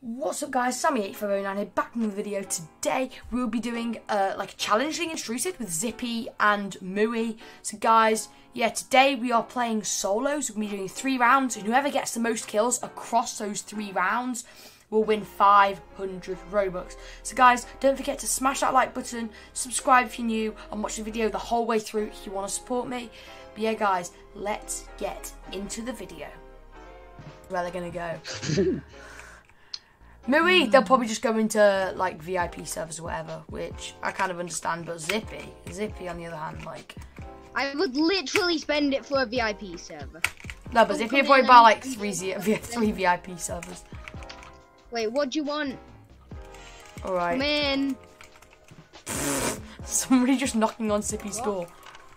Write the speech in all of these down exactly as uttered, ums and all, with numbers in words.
What's up guys, Sammy eight five oh nine here, back in the video. Today we'll be doing uh, like a challenging intrusive with Zippy and Mooey. So guys, yeah, today we are playing solos. We're going to be doing three rounds, and whoever gets the most kills across those three rounds will win five hundred Robux. So guys, don't forget to smash that like button, subscribe if you're new, and watch the video the whole way through if you want to support me. But yeah guys, let's get into the video. Where they're going to go. Mooey, they'll probably just go into like V I P servers or whatever, which I kind of understand. But Zippy, Zippy on the other hand, like I would literally spend it for a V I P server. No, but oh, Zippy will probably buy like three, Z three V I P servers. Wait, what do you want? All right. Come in. Somebody just knocking on Zippy's what? door.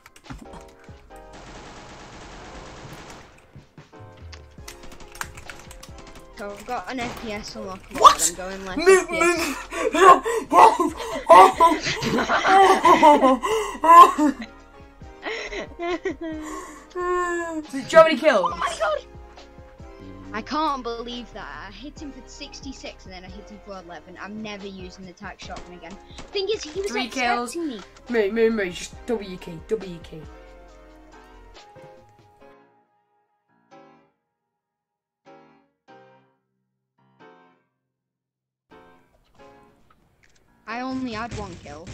So I've got an F P S unlock. What? I'm going left. Move, move. Do you have any kills? Oh my god! I can't believe that. I hit him for sixty-six and then I hit him for eleven. I'm never using the tac shotgun again. Thing is, he was Three expecting kills. me. Move, move, move. Just W key, W key. I only had one kill.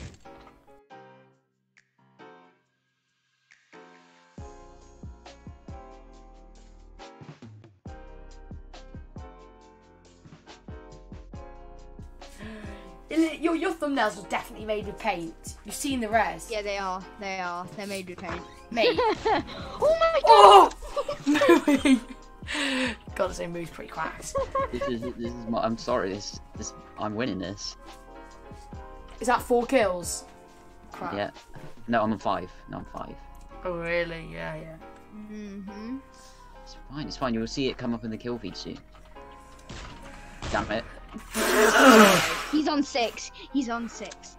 Your, your thumbnails are definitely made with paint. You've seen the res. Yeah, they are. They are. They're made with paint. Mate. Oh my god! Oh! Mooey! Gotta say, Mooey's pretty cracked. This is this is my. I'm sorry. This this. I'm winning this. Is that four kills? Crap. Yeah. No, I'm on five. No, I'm five. Oh really? Yeah, yeah. Mm-hmm. It's fine. It's fine. You'll see it come up in the kill feed soon. Damn it. He's on six. He's on six.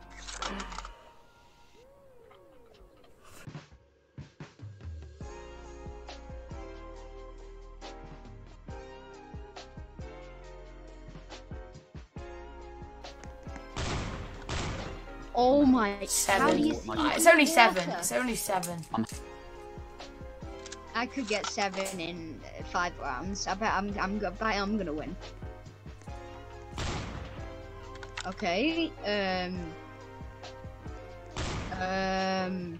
Oh my! Seven. How do you Oh see It's only water? seven. It's only seven. I could get seven in uh, five rounds. I bet I'm. I'm gonna. I'm gonna win. Okay. Um. Um.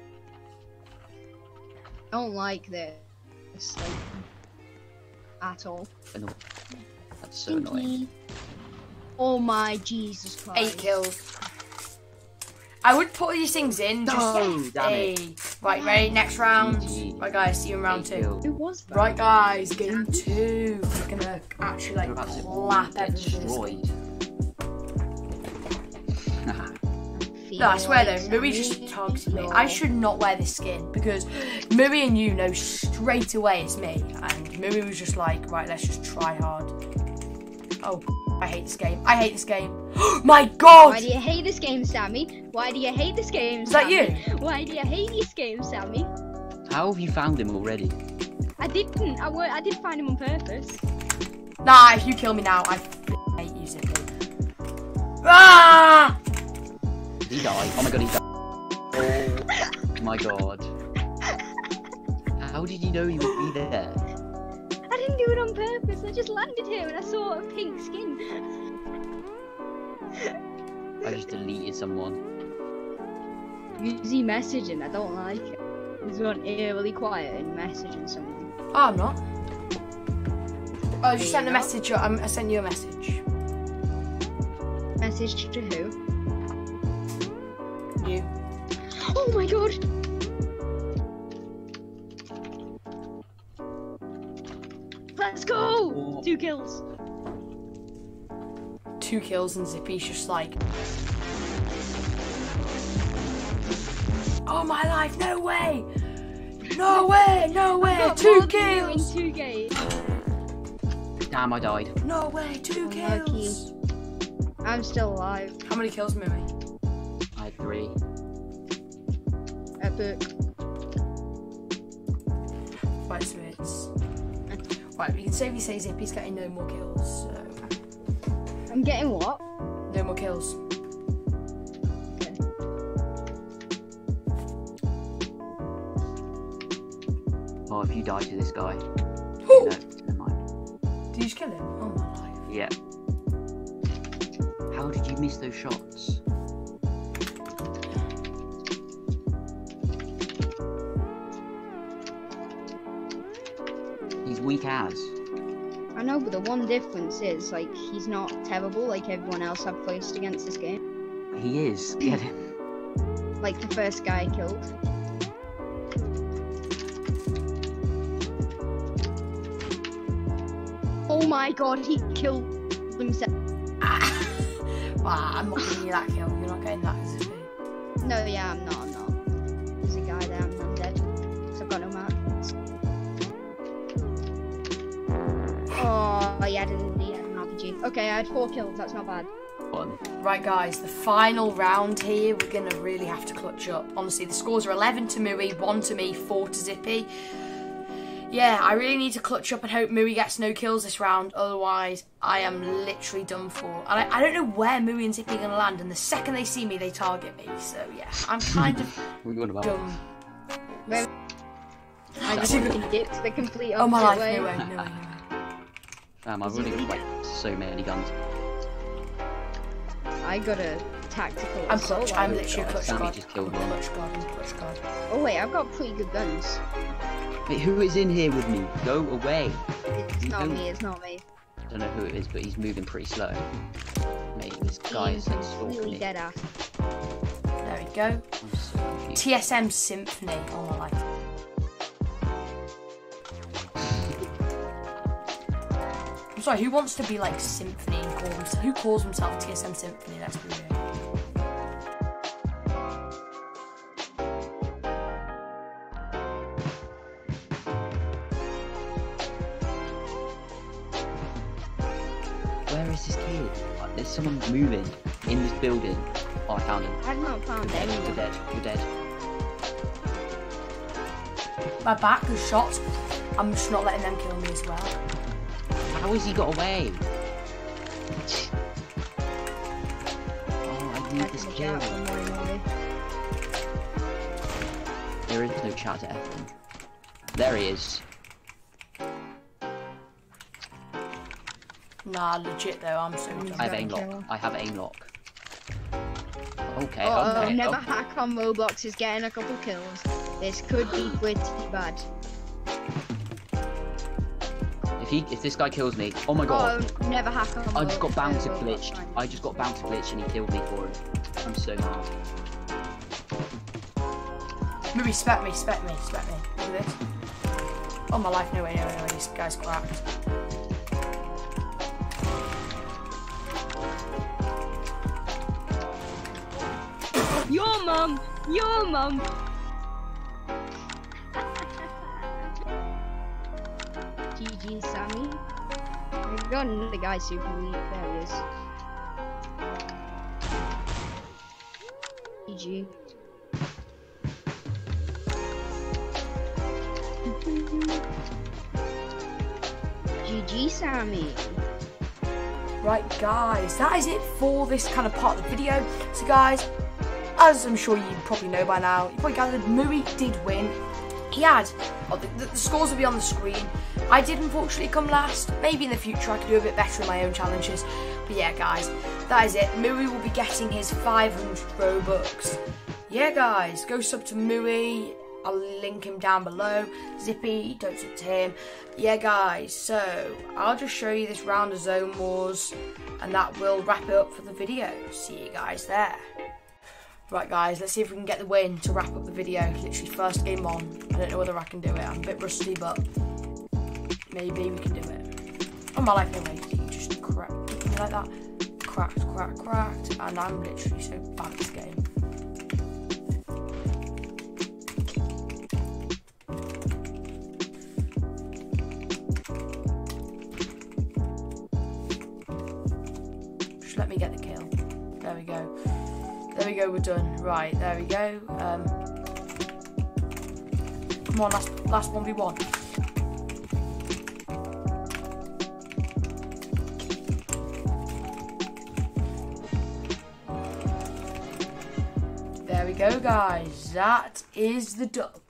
I don't like this like, at all. I know. That's so annoying. Oh my Jesus Christ! Eight kills. I would put these things in just No, damn a... it. Right, ready? Next round. G G. Right, guys, see you in round Eight two. kills. Who was that? Right, guys, game two. We're gonna actually You're like about to clap get everything. destroyed. No, I swear though, Mooey just targeted me. I should not wear this skin because Mooey and you know straight away it's me. And Mooey was just like, right, let's just try hard. Oh, I hate this game. I hate this game. My God! Why do you hate this game, Sammy? Why do you hate this game, Is that Sammy? you? Why do you hate this game, Sammy? How have you found him already? I didn't. I, I did find him on purpose. Nah, if you kill me now, I f***ing hate you, Zippy. Ah! Did he die? Oh my god, he died. Oh my god. How did you know you would be there? I didn't do it on purpose. I just landed here and I saw a pink skin. I just deleted someone. Easy messaging. I don't like it. He's gone eerily quiet and messaging something. Oh, I'm not. Oh, I just sent a message. Um, I sent you a message. Message to who? You. Oh my god! Let's go! Oh. Two kills. Two kills and Zippy's just like, oh my life, no way! No way, no way, Got two more than you kills! in two games. Damn, I died. No way, two Unlucky. kills! I'm still alive. How many kills, Mooey? I had three. Epic. Right, so it's... Right, we can safely say Zippy's getting no more kills, so... I'm getting what? No more kills. Okay. Oh, if you die to this guy. Oh! No, never mind. Did you just kill him? Oh my life. Yeah. How did you miss those shots? He's weak as. I know, but the one difference is, like, he's not terrible like everyone else I've placed against this game. He is. Get him. Like the first guy I killed. Oh my god, he killed himself. Wow, I'm not giving you that kill. You're not getting that as a speed. No, yeah, I'm not, I'm not. There's a guy there, I'm, I'm dead. So I've got no mats. Oh, he had, an, he had an R P G. Okay, I had four kills, that's not bad. One. Right, guys, the final round here, we're going to really have to clutch up. Honestly, the scores are eleven to Mooey, one to me, four to Zippy. Yeah, I really need to clutch up and hope Mooey gets no kills this round. Otherwise, I am literally done for. And I, I don't know where Mooey and Zippy are going to land. And the second they see me, they target me. So, yeah, I'm kind of What are you on about? done. Where I just dipped the complete opposite Oh, my life, way. no way, no way, no way. Um, I've already got like so many guns. I got a tactical I'm assault clutch, I'm rifle. literally a clutch Sammy guard. just killed I'm one. clutch guard, I'm clutch guard. Oh wait, I've got pretty good guns. Wait, who is in here with me? Go away. It's You not don't- me, it's not me. I don't know who it is, but he's moving pretty slow. Mate, this guy is He's like stalking completely me. dead ass. There we go. I'm so confused. T S M Symphony. Oh my life. I'm sorry, who wants to be like Symphony and call himself, who calls himself T S M Symphony? Let's be real. Where is this kid? Like, there's someone moving in this building. Oh, I found him. I've not found You're anyone. dead. You're dead. My back is shot. I'm just not letting them kill me as well. How has he got away? Oh, I need Back this in the kill. chat, one more, more. There is no chat to F him. There he is. Nah, legit though, I'm so done. I have Got a aim lock. kill. I have aim lock. Okay, Oh, okay. never oh. hack on Roblox is getting a couple kills. This could be pretty bad. If he, if this guy kills me, oh my god! Oh, never hack on I just got Roblox, bouncer Roblox, glitched. fine. I just got bouncer glitched and he killed me for it. I'm so mad. Maybe spec me, spec me, spec me. Look at this. Oh my life, no way, no way, no way, this guy's cracked. Your mum! Your mum! G G, Sammy. I've got another guy super weak. There he is. G G. G G, Sammy. Right guys, that is it for this kind of part of the video. So guys, as I'm sure you probably know by now, you probably gathered Mooey did win. He had, oh, the, the, the scores will be on the screen. I did unfortunately come last. Maybe in the future I could do a bit better in my own challenges. But yeah guys, that is it. Mooey will be getting his five hundred Robux. Yeah guys, go sub to Mooey. I'll link him down below. Zippy, don't sub to him. Yeah guys, so I'll just show you this round of Zone Wars and that will wrap it up for the video. See you guys there. Right guys, let's see if we can get the win to wrap up the video. Literally first game on. I don't know whether I can do it. I'm a bit rusty, but maybe we can do it. Oh my life, no way. You just crack me like that. Cracked, cracked, cracked. And I'm literally so bad at this game. Just let me get the kill. There we go. There we go, we're done. Right, there we go. Um, come on, last, last one v one. we go, guys. That is the duck.